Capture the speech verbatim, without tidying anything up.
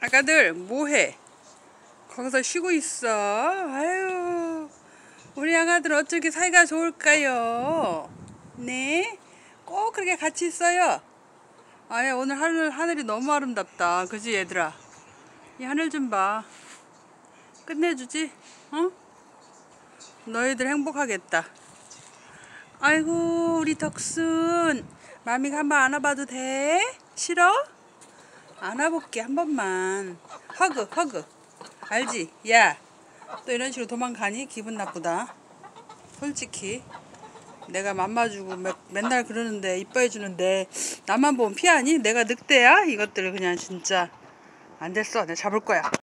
아가들 뭐해? 거기서 쉬고 있어. 아유, 우리 아가들 어떻게 사이가 좋을까요? 네? 꼭 그렇게 같이 있어요. 아예 오늘 하늘, 하늘이 너무 아름답다. 그지 얘들아? 이 하늘 좀 봐. 끝내주지? 어? 너희들 행복하겠다. 아이고 우리 덕순, 마미가 한번 안아봐도 돼? 싫어? 안아볼게 한 번만. 허그 허그. 알지? 야, 또 이런 식으로 도망가니? 기분 나쁘다. 솔직히 내가 맘마주고 매, 맨날 그러는데 이뻐해주는데 나만 보면 피하니? 내가 늑대야? 이것들 그냥 진짜 안 됐어. 내가 잡을 거야.